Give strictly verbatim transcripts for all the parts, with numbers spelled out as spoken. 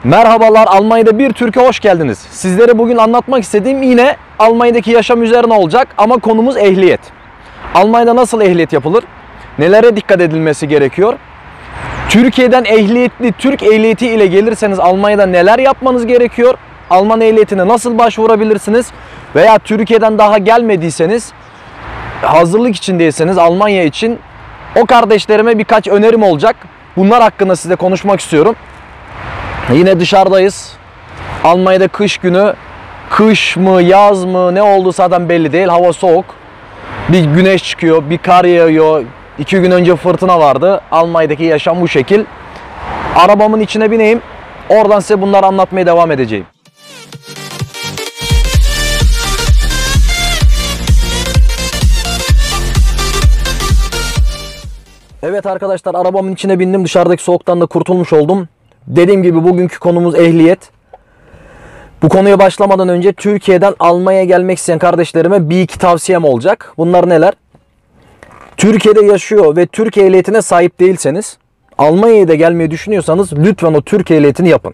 Merhabalar, Almanya'da bir Türkiye hoş geldiniz. Sizlere bugün anlatmak istediğim yine Almanya'daki yaşam üzerine olacak ama konumuz ehliyet. Almanya'da nasıl ehliyet yapılır? Nelere dikkat edilmesi gerekiyor? Türkiye'den ehliyetli Türk ehliyeti ile gelirseniz Almanya'da neler yapmanız gerekiyor? Alman ehliyetine nasıl başvurabilirsiniz? Veya Türkiye'den daha gelmediyseniz, hazırlık içindeyseniz Almanya için o kardeşlerime birkaç önerim olacak. Bunlar hakkında size konuşmak istiyorum. Yine dışarıdayız. Almanya'da kış günü. Kış mı, yaz mı, ne olduğu zaten belli değil. Hava soğuk. Bir güneş çıkıyor, bir kar yağıyor. İki gün önce fırtına vardı. Almanya'daki yaşam bu şekil. Arabamın içine bineyim. Oradan size bunları anlatmaya devam edeceğim. Evet arkadaşlar, arabamın içine bindim. Dışarıdaki soğuktan da kurtulmuş oldum. Dediğim gibi bugünkü konumuz ehliyet. Bu konuya başlamadan önce Türkiye'den Almanya'ya gelmek isteyen kardeşlerime bir iki tavsiyem olacak. Bunlar neler? Türkiye'de yaşıyor ve Türk ehliyetine sahip değilseniz, Almanya'ya da gelmeyi düşünüyorsanız lütfen o Türk ehliyetini yapın.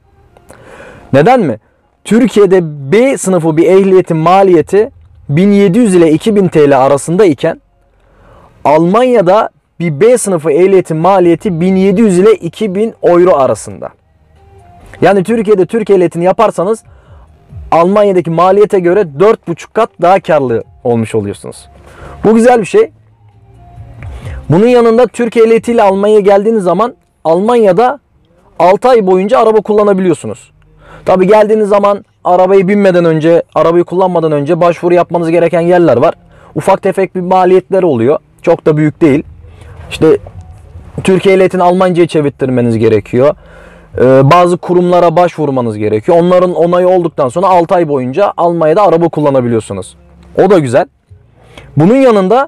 Neden mi? Türkiye'de B sınıfı bir ehliyetin maliyeti bin yedi yüz ile iki bin T L arasında iken Almanya'da bir B sınıfı ehliyetin maliyeti bin yedi yüz ile iki bin euro arasında. Yani Türkiye'de Türk ehliyetini yaparsanız Almanya'daki maliyete göre dört buçuk kat daha karlı olmuş oluyorsunuz. Bu güzel bir şey. Bunun yanında Türk ehliyetiyle Almanya'ya geldiğiniz zaman Almanya'da altı ay boyunca araba kullanabiliyorsunuz. Tabi geldiğiniz zaman arabayı binmeden önce, arabayı kullanmadan önce başvuru yapmanız gereken yerler var. Ufak tefek bir maliyetler oluyor. Çok da büyük değil. İşte Türk ehliyetini Almanca'ya çevirttirmeniz gerekiyor. Ee, bazı kurumlara başvurmanız gerekiyor. Onların onayı olduktan sonra altı ay boyunca Almanya'da araba kullanabiliyorsunuz. O da güzel. Bunun yanında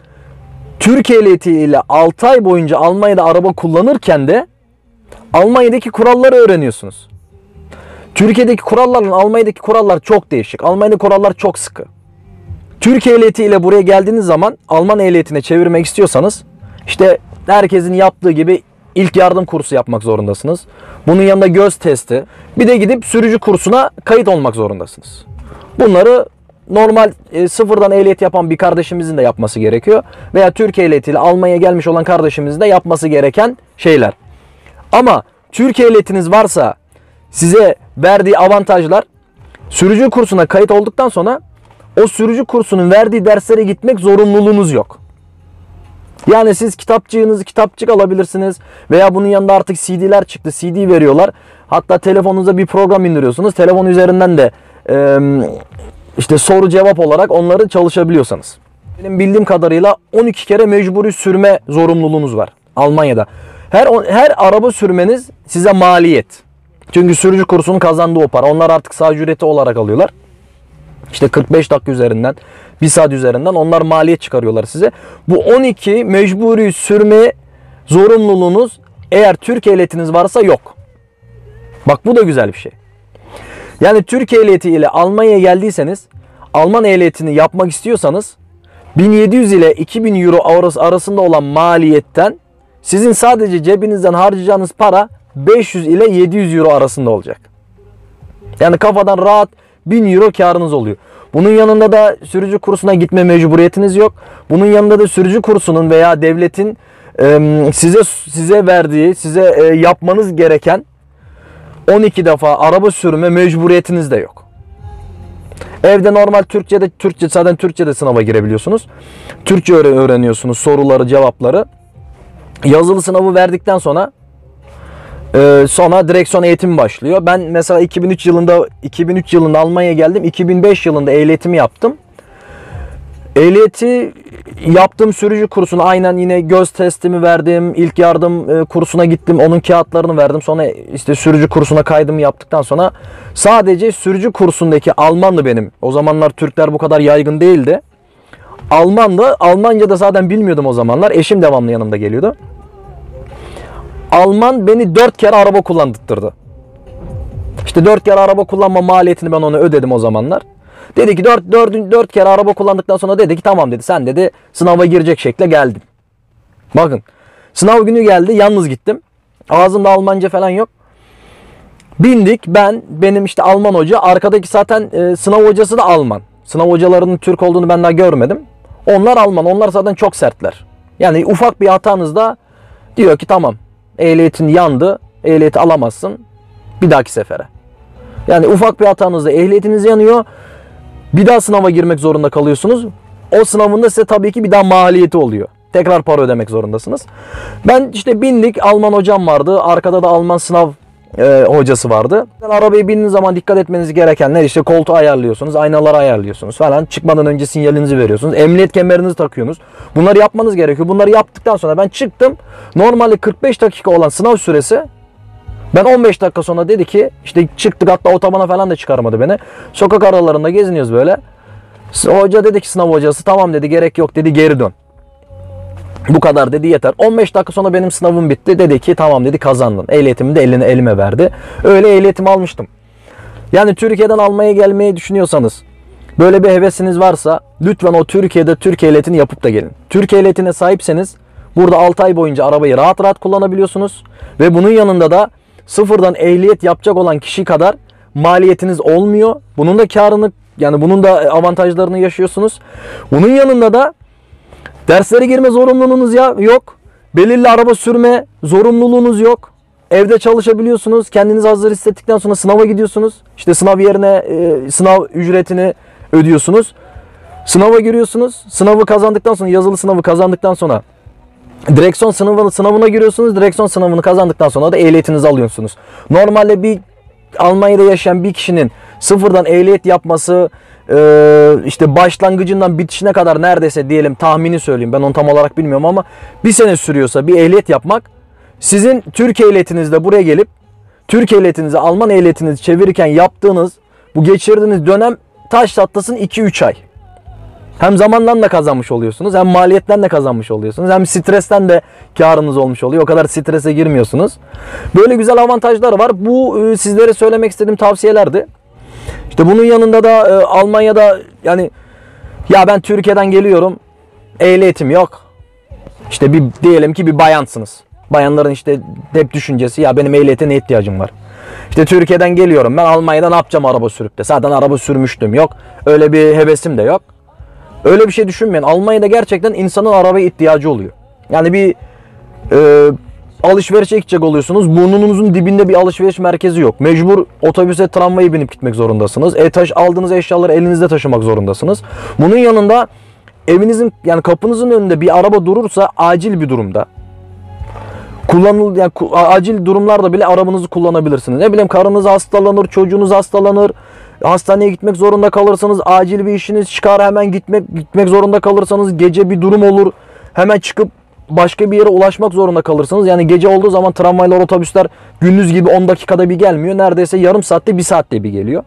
Türk ehliyeti ile altı ay boyunca Almanya'da araba kullanırken de Almanya'daki kuralları öğreniyorsunuz. Türkiye'deki kurallarla Almanya'daki kurallar çok değişik. Almanya'da kurallar çok sıkı. Türk ehliyeti ile buraya geldiğiniz zaman Alman ehliyetine çevirmek istiyorsanız işte herkesin yaptığı gibi ilk yardım kursu yapmak zorundasınız. Bunun yanında göz testi. Bir de gidip sürücü kursuna kayıt olmak zorundasınız. Bunları normal e, sıfırdan ehliyet yapan bir kardeşimizin de yapması gerekiyor. Veya Türk ehliyetiyle Almanya'ya gelmiş olan kardeşimizin de yapması gereken şeyler. Ama Türk ehliyetiniz varsa size verdiği avantajlar, sürücü kursuna kayıt olduktan sonra o sürücü kursunun verdiği derslere gitmek zorunluluğunuz yok. Yani siz kitapçığınızı kitapçık alabilirsiniz veya bunun yanında artık C D'ler çıktı. C D veriyorlar. Hatta telefonunuza bir program indiriyorsunuz. Telefon üzerinden de e, işte soru cevap olarak onları çalışabiliyorsanız. Benim bildiğim kadarıyla on iki kere mecburi sürme zorunluluğunuz var Almanya'da. Her her araba sürmeniz size maliyet. Çünkü sürücü kursunun kazandığı o para. Onlar artık sadece ücreti olarak alıyorlar. İşte kırk beş dakika üzerinden, bir saat üzerinden onlar maliyet çıkarıyorlar size. Bu on iki mecburi sürme zorunluluğunuz eğer Türk ehliyetiniz varsa yok. Bak bu da güzel bir şey. Yani Türk ehliyeti ile Almanya'ya geldiyseniz, Alman ehliyetini yapmak istiyorsanız bin yedi yüz ile iki bin euro arasında olan maliyetten sizin sadece cebinizden harcayacağınız para beş yüz ile yedi yüz euro arasında olacak. Yani kafadan rahat bin euro karınız oluyor. Bunun yanında da sürücü kursuna gitme mecburiyetiniz yok. Bunun yanında da sürücü kursunun veya devletin e, size size verdiği, size e, yapmanız gereken on iki defa araba sürme mecburiyetiniz de yok. Evde normal Türkçe'de, Türkçe zaten Türkçe'de sınava girebiliyorsunuz. Türkçe öğreniyorsunuz, soruları, cevapları. Yazılı sınavı verdikten sonra Ee, sonra direksiyon eğitimi başlıyor. Ben mesela iki bin üç yılında iki bin üç yılında Almanya'ya geldim. iki bin beş yılında ehliyetimi yaptım. Ehliyeti yaptığım sürücü kursuna aynen yine göz testimi verdim. İlk yardım e, kursuna gittim. Onun kağıtlarını verdim. Sonra işte sürücü kursuna kaydımı yaptıktan sonra sadece sürücü kursundaki Almandı benim. O zamanlar Türkler bu kadar yaygın değildi. Almandı. Almanca da zaten bilmiyordum o zamanlar. Eşim devamlı yanımda geliyordu. Alman beni dört kere araba kullandırttırdı. İşte dört kere araba kullanma maliyetini ben ona ödedim o zamanlar. Dedi ki dört kere araba kullandıktan sonra dedi ki tamam dedi, sen dedi sınava girecek şekle geldin. Bakın sınav günü geldi, yalnız gittim. Ağzımda Almanca falan yok. Bindik, ben, benim işte Alman hoca, arkadaki zaten e, sınav hocası da Alman. Sınav hocalarının Türk olduğunu ben daha görmedim. Onlar Alman, onlar zaten çok sertler. Yani ufak bir hatanızda diyor ki tamam, ehliyetin yandı, ehliyeti alamazsın bir dahaki sefere. Yani ufak bir hatanızda ehliyetiniz yanıyor, bir daha sınava girmek zorunda kalıyorsunuz. O sınavın da size tabii ki bir daha maliyeti oluyor. Tekrar para ödemek zorundasınız. Ben işte bindik, Alman hocam vardı, arkada da Alman sınav e, hocası vardı. Arabaya bindiğiniz zaman dikkat etmeniz gerekenler işte koltuğu ayarlıyorsunuz, aynaları ayarlıyorsunuz falan. Çıkmadan önce sinyalinizi veriyorsunuz. Emniyet kemerinizi takıyorsunuz. Bunları yapmanız gerekiyor. Bunları yaptıktan sonra ben çıktım. Normalde kırk beş dakika olan sınav süresi, ben on beş dakika sonra dedi ki işte çıktık, hatta otobana falan da çıkarmadı beni. Sokak aralarında geziniyoruz böyle. Hoca dedi ki, sınav hocası, tamam dedi, gerek yok dedi, geri dön. Bu kadar dedi, yeter. on beş dakika sonra benim sınavım bitti. Dedi ki tamam dedi, kazandın. Ehliyetimi de eline, elime verdi. Öyle ehliyetimi almıştım. Yani Türkiye'den almaya gelmeyi düşünüyorsanız, böyle bir hevesiniz varsa lütfen o Türkiye'de Türk ehliyetini yapıp da gelin. Türk ehliyetine sahipseniz burada altı ay boyunca arabayı rahat rahat kullanabiliyorsunuz. Ve bunun yanında da sıfırdan ehliyet yapacak olan kişi kadar maliyetiniz olmuyor. Bunun da karını, yani bunun da avantajlarını yaşıyorsunuz. Bunun yanında da derslere girme zorunluluğunuz ya yok. Belirli araba sürme zorunluluğunuz yok. Evde çalışabiliyorsunuz. Kendinizi hazır hissettikten sonra sınava gidiyorsunuz. İşte sınav yerine e, sınav ücretini ödüyorsunuz. Sınava giriyorsunuz. Sınavı kazandıktan sonra, yazılı sınavı kazandıktan sonra direksiyon sınavına, sınavına giriyorsunuz. Direksiyon sınavını kazandıktan sonra da ehliyetinizi alıyorsunuz. Normalde bir Almanya'da yaşayan bir kişinin sıfırdan ehliyet yapması, işte başlangıcından bitişine kadar neredeyse, diyelim tahmini söyleyeyim, ben onu tam olarak bilmiyorum ama bir sene sürüyorsa bir ehliyet yapmak, sizin Türk ehliyetinizde buraya gelip Türk ehliyetinizi Alman ehliyetinizi çevirirken yaptığınız bu geçirdiğiniz dönem taş çatlasın iki üç ay. Hem zamandan da kazanmış oluyorsunuz, hem maliyetten de kazanmış oluyorsunuz, hem stresten de karınız olmuş oluyor. O kadar strese girmiyorsunuz. Böyle güzel avantajlar var. Bu sizlere söylemek istediğim tavsiyelerdi. İşte bunun yanında da e, Almanya'da, yani ya ben Türkiye'den geliyorum, ehliyetim yok. İşte bir diyelim ki bir bayansınız. Bayanların işte hep düşüncesi, ya benim ehliyete ne ihtiyacım var? İşte Türkiye'den geliyorum, ben Almanya'da ne yapacağım araba sürüp de? Zaten araba sürmüştüm, yok. Öyle bir hevesim de yok. Öyle bir şey düşünmeyin. Almanya'da gerçekten insanın arabaya ihtiyacı oluyor. Yani bir e, alışverişe gidecek oluyorsunuz. Burnunuzun dibinde bir alışveriş merkezi yok. Mecbur otobüse, tramvaya binip gitmek zorundasınız. E taş, aldığınız eşyaları elinizde taşımak zorundasınız. Bunun yanında evinizin, yani kapınızın önünde bir araba durursa acil bir durumda, kullanıl yani acil durumlarda bile arabanızı kullanabilirsiniz. Ne bileyim, karınız hastalanır, çocuğunuz hastalanır, hastaneye gitmek zorunda kalırsanız, acil bir işiniz çıkar, hemen gitmek gitmek zorunda kalırsanız, gece bir durum olur, hemen çıkıp başka bir yere ulaşmak zorunda kalırsınız. Yani gece olduğu zaman tramvaylar, otobüsler gündüz gibi on dakikada bir gelmiyor. Neredeyse yarım saatte, bir saatte bir geliyor.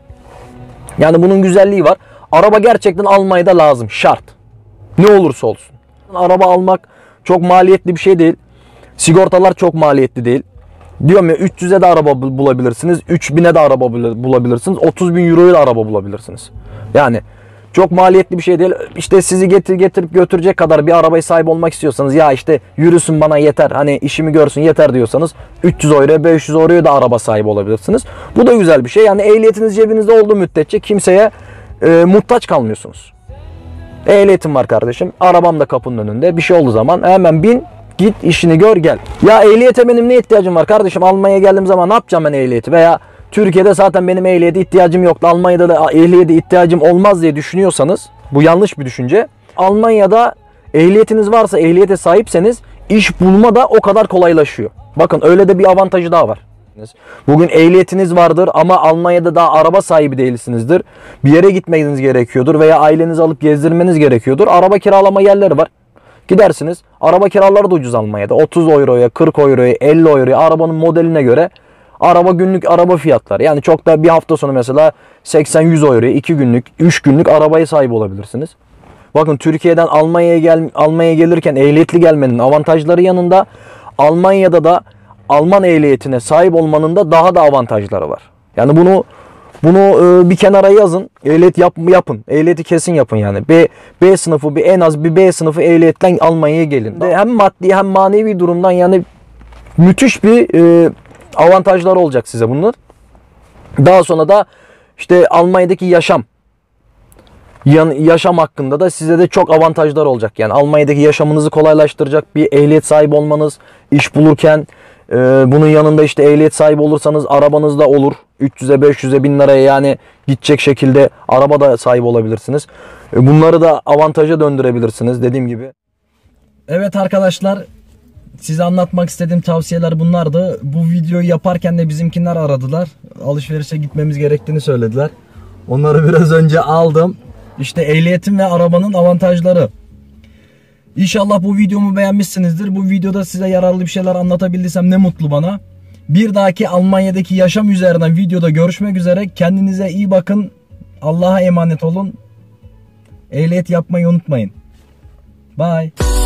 Yani bunun güzelliği var. Araba gerçekten Almanya'da lazım. Şart. Ne olursa olsun. Araba almak çok maliyetli bir şey değil. Sigortalar çok maliyetli değil. Diyorum ya, üç yüze de araba bulabilirsiniz. üç bine de araba bulabilirsiniz. otuz bin euroya da araba bulabilirsiniz. Yani çok maliyetli bir şey değil. İşte sizi getir getirip götürecek kadar bir arabaya sahip olmak istiyorsanız, ya işte yürüsün bana yeter, hani işimi görsün yeter diyorsanız, üç yüz euroya, beş yüz euroya da araba sahibi olabilirsiniz. Bu da güzel bir şey. Yani ehliyetiniz cebinizde olduğu müddetçe kimseye e, muhtaç kalmıyorsunuz. Ehliyetim var kardeşim, arabam da kapının önünde. Bir şey olduğu zaman hemen bin, git, işini gör, gel. Ya ehliyete benim ne ihtiyacım var kardeşim? Almanya'ya geldiğim zaman ne yapacağım ben ehliyeti? Veya Türkiye'de zaten benim ehliyete ihtiyacım yoktu, Almanya'da da ehliyete ihtiyacım olmaz diye düşünüyorsanız, bu yanlış bir düşünce. Almanya'da ehliyetiniz varsa, ehliyete sahipseniz, iş bulma da o kadar kolaylaşıyor. Bakın, öyle de bir avantajı daha var. Bugün ehliyetiniz vardır ama Almanya'da daha araba sahibi değilsinizdir. Bir yere gitmeniz gerekiyordur veya ailenizi alıp gezdirmeniz gerekiyordur. Araba kiralama yerleri var. Gidersiniz. Araba kiraları da ucuz Almanya'da. otuz euroya, kırk euroya, elli euroya, arabanın modeline göre araba, günlük araba fiyatları. Yani çok da bir hafta sonu mesela seksen yüz euroya iki günlük, üç günlük arabaya sahip olabilirsiniz. Bakın, Türkiye'den Almanya'ya gel Almanya'ya gelirken ehliyetli gelmenin avantajları yanında, Almanya'da da Alman ehliyetine sahip olmanın da daha da avantajları var. Yani bunu bunu e, bir kenara yazın. Ehliyet yap, yapın. Ehliyeti kesin yapın yani. B B sınıfı, bir en az bir B sınıfı ehliyetten Almanya'ya gelin. De hem maddi hem manevi durumdan yani müthiş bir e, avantajları olacak size bunlar. Daha sonra da işte Almanya'daki yaşam yaşam hakkında da size de çok avantajlar olacak. Yani Almanya'daki yaşamınızı kolaylaştıracak bir ehliyet sahibi olmanız, iş bulurken e, bunun yanında işte ehliyet sahibi olursanız arabanız da olur. üç yüze beş yüze bin liraya yani gidecek şekilde araba da sahibi olabilirsiniz. E, bunları da avantaja döndürebilirsiniz dediğim gibi. Evet arkadaşlar, size anlatmak istediğim tavsiyeler bunlardı. Bu videoyu yaparken de bizimkiler aradılar. Alışverişe gitmemiz gerektiğini söylediler. Onları biraz önce aldım. İşte ehliyetin ve arabanın avantajları. İnşallah bu videomu beğenmişsinizdir. Bu videoda size yararlı bir şeyler anlatabildiysem ne mutlu bana. Bir dahaki Almanya'daki yaşam üzerinden videoda görüşmek üzere. Kendinize iyi bakın. Allah'a emanet olun. Ehliyet yapmayı unutmayın. Bye.